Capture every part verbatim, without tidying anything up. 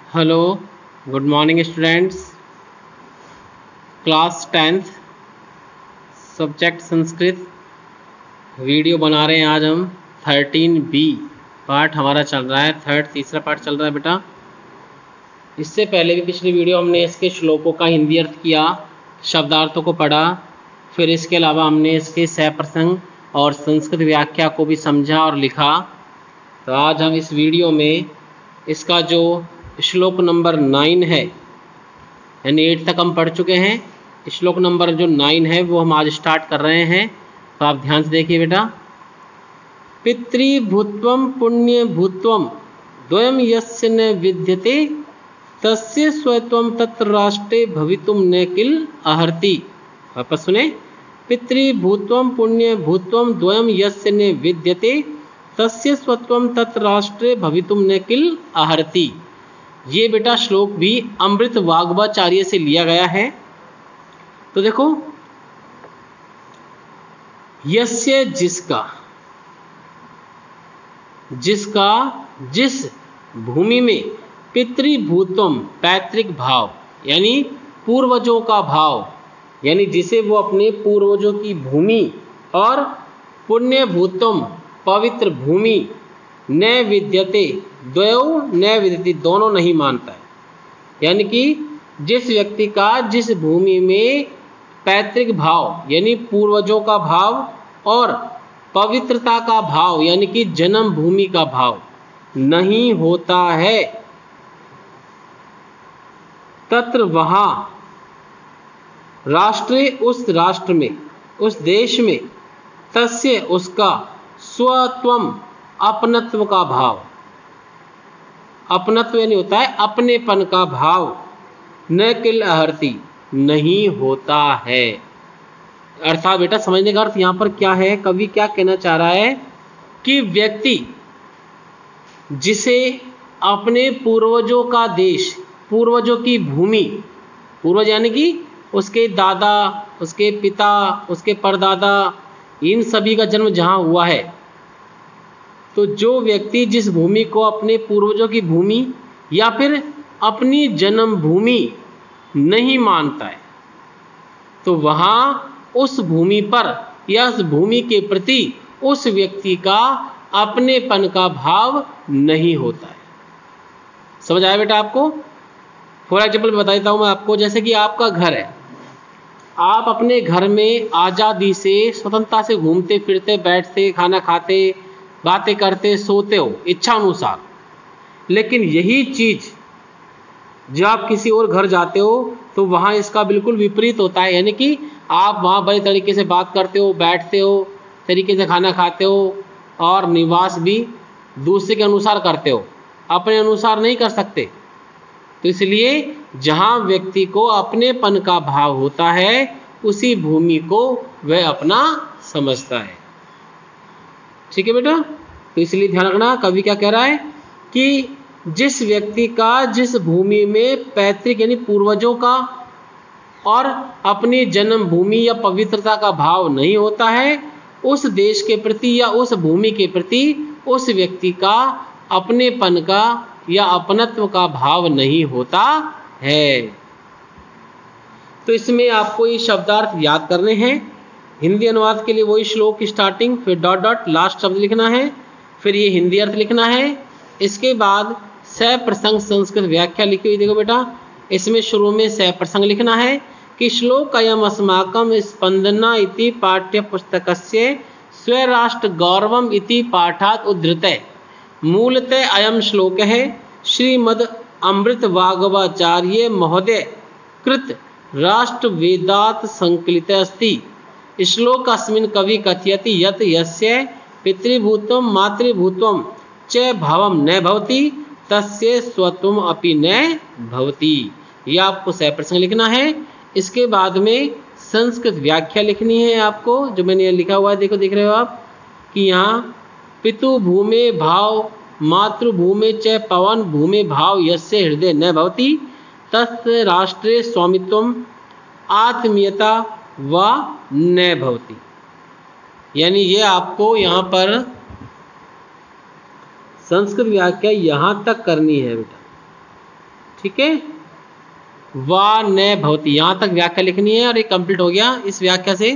Hello, good morning students. Class tenth, subject Sanskrit. Video बना रहे हैं आज हम। थर्टीन बी पार्ट हमारा चल रहा है, थर्ड तीसरा पार्ट चल रहा है बेटा। इससे पहले भी पिछली वीडियो हमने इसके श्लोकों का हिंदी अर्थ किया, शब्दार्थों को पढ़ा, फिर इसके अलावा हमने इसके सह प्रसंग और संस्कृत व्याख्या को भी समझा और लिखा। तो आज हम इस वीडियो में इसका जो श्लोक नंबर नाइन है, यानी एट तक हम पढ़ चुके हैं, श्लोक नंबर जो नाइन है वो हम आज स्टार्ट कर रहे हैं। तो आप ध्यान से देखिए बेटा। पितृभूत्वम पुण्यभूत्वम द्वयम यस्य न विद्यते तस्य स्वत्वम तत्र राष्ट्रे भवितुम न किल अर्हति। वापस सुने। पितृभूत्वम पुण्यभूत्वम द्वयम यस्य न विद्यते तस्य स्वत्वम तत्र राष्ट्रे भवितुम न किल अर्हति। ये बेटा श्लोक भी अमृत वाग्वाचार्य से लिया गया है। तो देखो, यस्य जिसका, जिसका जिस भूमि में पितृभूतम पैतृक भाव यानी पूर्वजों का भाव, यानी जिसे वो अपने पूर्वजों की भूमि, और पुण्यभूतम पवित्र भूमि, न विद्यते द्वयो न विद्यते दोनों नहीं मानता है। यानी कि जिस व्यक्ति का जिस भूमि में पैतृक भाव यानी पूर्वजों का भाव और पवित्रता का भाव यानी कि जन्म भूमि का भाव नहीं होता है, तत्र वहाँ राष्ट्रे उस राष्ट्र में, उस देश में, तस्य उसका स्वत्वम अपनत्व का भाव, अपनत्व यानी होता है अपनेपन का भाव, न किल अर्हति नहीं होता है। अर्थात बेटा समझने का अर्थ यहाँ पर क्या है, कवि क्या कहना चाह रहा है कि व्यक्ति जिसे अपने पूर्वजों का देश, पूर्वजों की भूमि, पूर्वज यानी कि उसके दादा, उसके पिता, उसके परदादा, इन सभी का जन्म जहाँ हुआ है, तो जो व्यक्ति जिस भूमि को अपने पूर्वजों की भूमि या फिर अपनी जन्म भूमि नहीं मानता है, तो वहाँ उस भूमि पर या उस भूमि के प्रति उस व्यक्ति का अपनेपन का भाव नहीं होता है। समझ आया बेटा आपको? फॉर एग्जाम्पल बता देता हूँ मैं आपको। जैसे कि आपका घर है, आप अपने घर में आज़ादी से, स्वतंत्रता से घूमते फिरते, बैठते, खाना खाते, बातें करते, सोते हो इच्छा अनुसार। लेकिन यही चीज़ जब आप किसी और घर जाते हो तो वहाँ इसका बिल्कुल विपरीत होता है। यानी कि आप वहाँ बड़े तरीके से बात करते हो, बैठते हो, तरीके से खाना खाते हो और निवास भी दूसरे के अनुसार करते हो, अपने अनुसार नहीं कर सकते। तो इसलिए जहाँ व्यक्ति को अपनेपन का भाव होता है उसी भूमि को वह अपना समझता है। ठीक है बेटा? तो इसलिए ध्यान रखना, कवि क्या कह रहा है कि जिस व्यक्ति का जिस भूमि में पैतृक यानी पूर्वजों का और अपनी जन्म भूमि या पवित्रता का भाव नहीं होता है, उस देश के प्रति या उस भूमि के प्रति उस व्यक्ति का अपनेपन का या अपनत्व का भाव नहीं होता है। तो इसमें आपको ये शब्दार्थ याद करने हैं। हिंदी अनुवाद के लिए वही श्लोक की स्टार्टिंग, फिर डॉट डॉट लास्ट शब्द लिखना है, फिर ये हिंदी अर्थ लिखना है। इसके बाद सह प्रसंग संस्कृत व्याख्या लिखी हुई देखो बेटा। इसमें शुरू में सह प्रसंग लिखना है कि श्लोक अयम अस्माकं स्पंदना इति पाठ्य पुस्तकस्य स्वराष्ट्र गौरवम इति पाठात् उद्धृतः। मूलतः अयम श्लोक है श्रीमद् अमृत वाग्वाचार्य महोदय कृत राष्ट्र वेदात् संकलित अस्ति। श्लोक अस्मिन् कवि कथयति यत् यस्य पितृभूतम मातृभूतम च भावम न भवति तस्य स्वत्वम अपि न भवति। यह आपको सह प्रसंग लिखना है। इसके बाद में संस्कृत व्याख्या लिखनी है आपको, जो मैंने लिखा हुआ है देखो, देख रहे हो आप कि यहाँ पितु भूमे भाव मातृभूमे च पवन भूमे भाव यस्य हृदय न भवति तस्य राष्ट्रे स्वामित्वम आत्मीयता व न भवति। यानी ये आपको यहाँ पर संस्कृत व्याख्या यहाँ तक करनी है बेटा। ठीक है, वा न भवति, यहाँ तक व्याख्या लिखनी है और ये कंप्लीट हो गया इस व्याख्या से।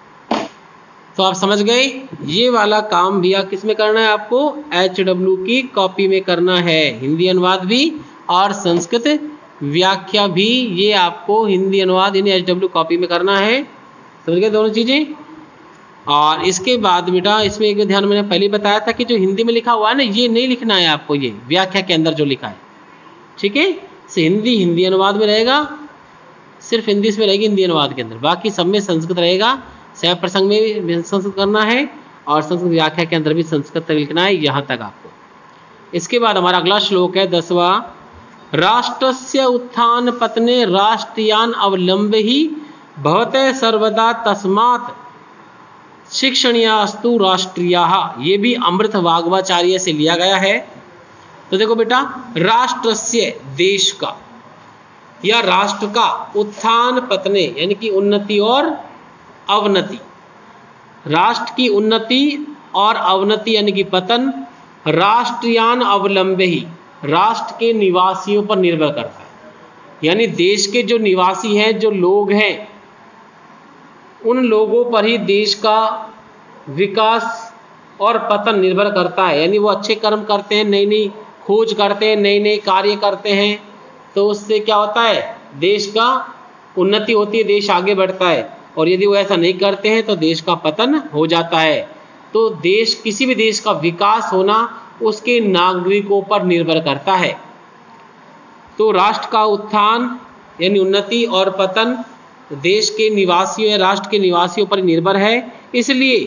तो आप समझ गए, ये वाला काम भी किस में करना है आपको, एच डब्ल्यू की कॉपी में करना है, हिंदी अनुवाद भी और संस्कृत व्याख्या भी, ये आपको हिंदी अनुवाद इन एच डब्ल्यू कॉपी में करना है। समझ गए दोनों चीजें। और इसके बाद बेटा इसमें एक ध्यान मैंने पहले बताया था कि जो हिंदी में लिखा हुआ है ना, ये नहीं लिखना है आपको, ये व्याख्या के अंदर जो लिखा है, ठीक है। हिंदी हिंदी अनुवाद में रहेगा, सिर्फ हिंदी इसमें रहेगी हिंदी अनुवाद के अंदर, बाकी सब में संस्कृत रहेगा। सह प्रसंग में भी संस्कृत करना है और संस्कृत व्याख्या के अंदर भी संस्कृत लिखना है, यहाँ तक आपको। इसके बाद हमारा अगला श्लोक है दसवां, राष्ट्रस्य उत्थान पतने राष्ट्रियान अवलंबे ही भवते सर्वदा तस्मात् शिक्षणीयास्तु राष्ट्रियाः, ये भी अमृत वाग्वाचार्य से लिया गया है। तो देखो बेटा, राष्ट्रस्य देश का या राष्ट्र का उत्थान पतने यानी कि उन्नति और अवनति, राष्ट्र की उन्नति और अवनति यानी कि पतन राष्ट्रियान अवलंबे ही, राष्ट्र के निवासियों पर निर्भर करता है। यानी देश के जो निवासी हैं, जो लोग हैं, उन लोगों पर ही देश का विकास और पतन निर्भर करता है। यानी वो अच्छे कर्म करते हैं, नई नई खोज करते हैं, नए नए कार्य करते हैं, तो उससे क्या होता है, देश का उन्नति होती है, देश आगे बढ़ता है। और यदि वो ऐसा नहीं करते हैं तो देश का पतन हो जाता है। तो देश, किसी भी देश का विकास होना उसके नागरिकों पर निर्भर करता है। तो राष्ट्र का उत्थान यानी उन्नति और पतन देश के निवासियों या राष्ट्र के निवासियों पर निर्भर है। इसलिए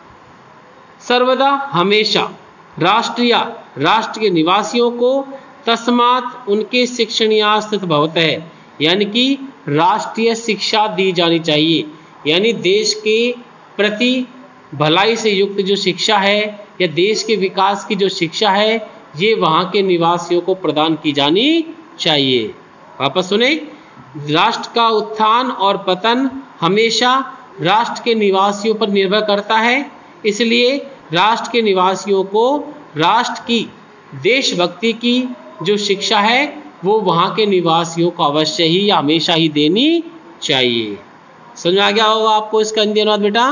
सर्वदा हमेशा राष्ट्रीय राष्ट्र के निवासियों को तस्मात् उनके शिक्षणीया स्थित भवत है, यानी कि राष्ट्रीय शिक्षा दी जानी चाहिए। यानी देश के प्रति भलाई से युक्त जो शिक्षा है या देश के विकास की जो शिक्षा है, ये वहाँ के निवासियों को प्रदान की जानी चाहिए। वापस सुने, राष्ट्र का उत्थान और पतन हमेशा राष्ट्र के निवासियों पर निर्भर करता है। इसलिए राष्ट्र के निवासियों को राष्ट्र की देशभक्ति की जो शिक्षा है वो वहाँ के निवासियों को अवश्य ही या हमेशा ही देनी चाहिए। समझ में आ गया होगा आपको इसका हिंदी अनुवाद बेटा।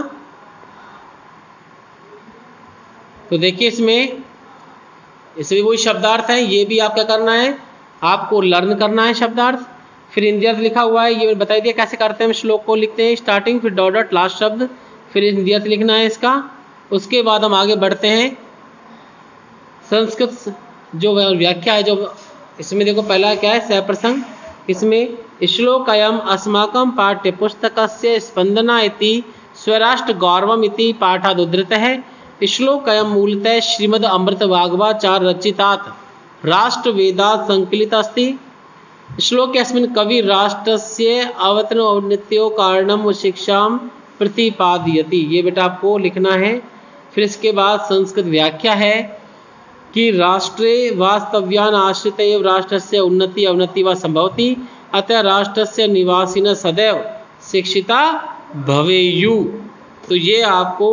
तो देखिए इसमें इसमें वही शब्दार्थ है, ये भी आप क्या करना है, आपको लर्न करना है शब्दार्थ। फिर हिंदी अर्थ लिखा हुआ है, ये बता दिया कैसे करते हैं। श्लोक को लिखते हैं स्टार्टिंग, फिर डॉट डॉट लास्ट शब्द, फिर हिंदी अर्थ लिखना है इसका। उसके बाद हम आगे बढ़ते हैं। संस्कृत जो व्याख्या है, जो इसमें देखो पहला क्या है, सह प्रसंग। इसमें श्लोकयम अस्माकं पाठ्य पुस्तकस्य स्पंदना इति स्वराष्ट्र गौरवम इति पाठाद उद्धृत है। श्लोकयम मूलतः श्रीमद् अमृत वाग्वाचार रचितात् राष्ट्रवेदात् संकलित अस्ति। श्लोक अस्मिन् कवि राष्ट्रस्य अवतरण औन्नत्यो कारणम शिक्षां प्रतिपादयति। ये बेटा आपको लिखना है। फिर इसके बाद संस्कृत व्याख्या है कि राष्ट्रे वास्तव्यान आश्रित एव राष्ट्रस्य उन्नति अवनति व संभवति, अतः राष्ट्रस्य निवासिनः सदैव शिक्षिता भवेयु। तो ये आपको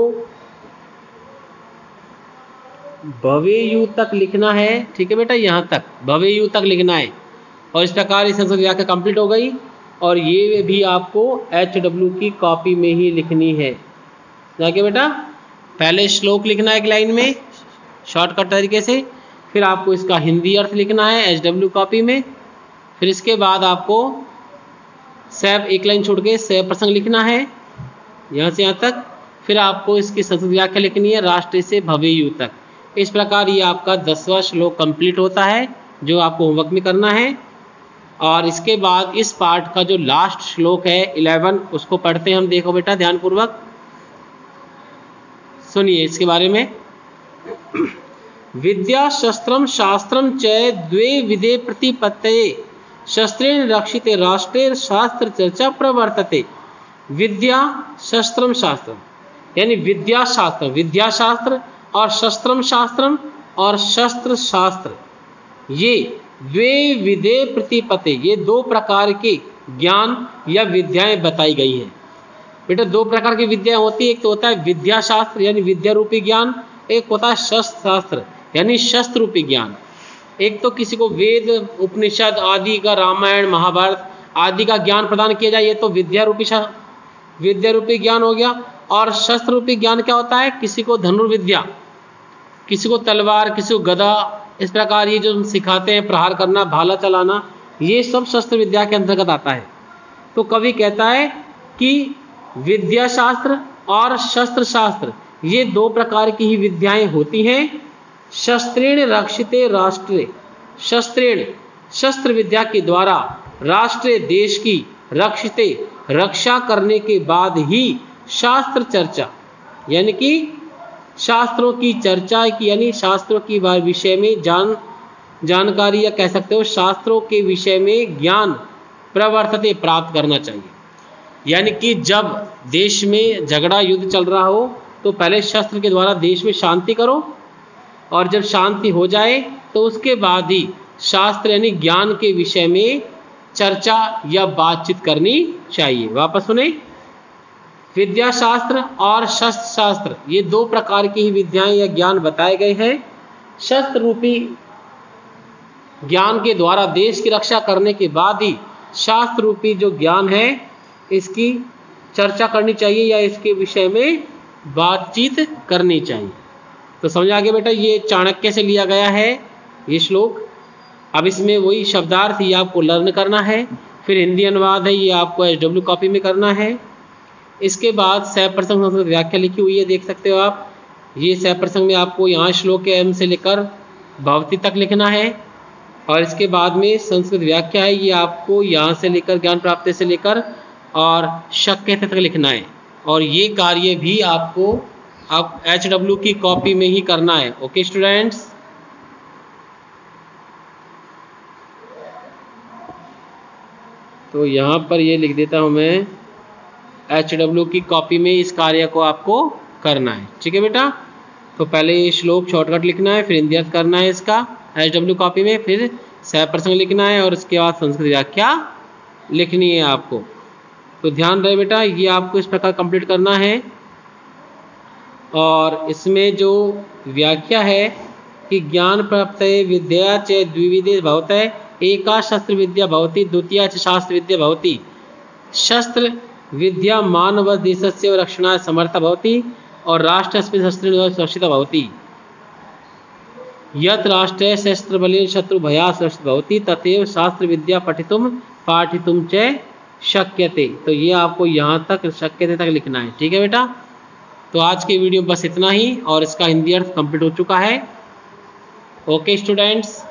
भवेयु तक लिखना है, ठीक है बेटा, यहाँ तक भवेयु तक लिखना है। और इस प्रकार संस्कृत व्याख्या कंप्लीट हो गई। और ये भी आपको एच डब्ल्यू की कॉपी में ही लिखनी है। जाके बेटा पहले श्लोक लिखना है एक लाइन में शॉर्टकट तरीके से, फिर आपको इसका हिंदी अर्थ लिखना है एच डब्ल्यू कॉपी में। फिर इसके बाद आपको सैब एक लाइन छोड़ के सह प्रसंग लिखना है यहाँ से यहाँ तक। फिर आपको इसकी संस्कृत व्याख्या लिखनी है राष्ट्र से भवेयु तक। इस प्रकार ये आपका दसवां श्लोक कंप्लीट होता है, जो आपको होमवर्क में करना है। और इसके बाद इस पार्ट का जो लास्ट श्लोक है इलेवन, उसको पढ़ते हैं हम। देखो बेटा ध्यानपूर्वक सुनिए इसके बारे में। विद्या शस्त्रम शास्त्रम च द्वे विधे प्रतिपत्तये शस्त्रेण रक्षिते राष्ट्रे शास्त्र चर्चा प्रवर्तते। विद्या शस्त्रम शास्त्रम यानी विद्या शास्त्र, विद्या शास्त्र और शस्त्रम शास्त्रम और शस्त्र शास्त्र, ये द्वे विधे प्रतिपत्ति, ये दो प्रकार के ज्ञान या विद्याएं बताई गई हैं। बेटा दो प्रकार की विद्या होती है, एक तो होता है विद्या शास्त्र यानी विद्या रूपी ज्ञान, एक होता है शस्त्र शास्त्र यानी शस्त्र रूपी ज्ञान। एक तो किसी को वेद उपनिषद आदि का, रामायण महाभारत आदि का ज्ञान प्रदान किया जाए, ये तो विद्या रूपी विद्या रूपी ज्ञान हो गया। और शस्त्र रूपी ज्ञान क्या होता है, किसी को धनुर्विद्या, किसी को तलवार, किसी को गदा, इस प्रकार ये जो हम सिखाते हैं प्रहार करना, भाला चलाना, ये सब शस्त्र विद्या के अंतर्गत आता है। तो कवि कहता है कि विद्या शास्त्र और शस्त्र शास्त्र ये दो प्रकार की ही विद्याएं होती हैं। शस्त्रेण रक्षिते राष्ट्रे, शस्त्रेण शस्त्र विद्या के द्वारा राष्ट्र देश की रक्षिते रक्षा करने के बाद ही शास्त्र चर्चा, यानी कि शास्त्रों की चर्चा की, यानी शास्त्रों की विषय में जान जानकारी, या कह सकते हो शास्त्रों के विषय में ज्ञान प्रवर्तते प्राप्त करना चाहिए। यानी कि जब देश में झगड़ा युद्ध चल रहा हो तो पहले शस्त्र के द्वारा देश में शांति करो, और जब शांति हो जाए तो उसके बाद ही शास्त्र यानी ज्ञान के विषय में चर्चा या बातचीत करनी चाहिए। वापस सुने, विद्या शास्त्र और शस्त्र शास्त्र ये दो प्रकार की ही विद्याएं या ज्ञान बताए गए हैं। शस्त्र रूपी ज्ञान के द्वारा देश की रक्षा करने के बाद ही शास्त्र रूपी जो ज्ञान है इसकी चर्चा करनी चाहिए या इसके विषय में बातचीत करनी चाहिए। तो समझ आ गया बेटा, ये चाणक्य से लिया गया है ये श्लोक। अब इसमें वही शब्दार्थ ये आपको लर्न करना है, फिर हिंदी अनुवाद है ये आपको एच डब्ल्यू कॉपी में करना है। इसके बाद सह प्रसंग संस्कृत व्याख्या लिखी हुई है, देख सकते हो आप। ये सह प्रसंग में आपको यहाँ श्लोक के एम से लेकर भवती तक लिखना है, और इसके बाद में संस्कृत व्याख्या है ये आपको यहाँ से लेकर ज्ञान प्राप्ति से लेकर और शक्य तक लिखना है। और ये कार्य भी आपको आप एच डब्ल्यू की कॉपी में ही करना है। ओके स्टूडेंट्स, तो यहाँ पर ये लिख देता हूँ मैं, एच डब्ल्यू की कॉपी में इस कार्य को आपको करना है। ठीक है बेटा, तो पहले ये श्लोक शॉर्टकट लिखना है, फिर हिंदी अर्थ करना है इसका एच डब्ल्यू कॉपी में, फिर सह प्रसंग लिखना है, और उसके बाद संस्कृत व्याख्या लिखनी है आपको। तो ध्यान रहे बेटा, ये आपको इस प्रकार कंप्लीट करना है। और इसमें जो व्याख्या है कि ज्ञान प्राप्त विद्या च द्विविधे भवतः, एका शस्त्र विद्या भवति, द्वितीया च शास्त्र विद्या भवति। शस्त्र विद्या मानव देशस्य रक्षणाय समर्थ भवति, और राष्ट्रस्मिन् शस्त्रेण सुरक्षिता भवति। यत् राष्ट्रे शस्त्र बलेन शत्रु भयात् सुरक्षित भवति, तथैव शास्त्र विद्या पठितुम पाठितुम च शक्यते। तो ये आपको यहाँ तक शक्यते तक लिखना है। ठीक है बेटा, तो आज के वीडियो बस इतना ही, और इसका हिंदी अर्थ कंप्लीट हो चुका है। Okay students.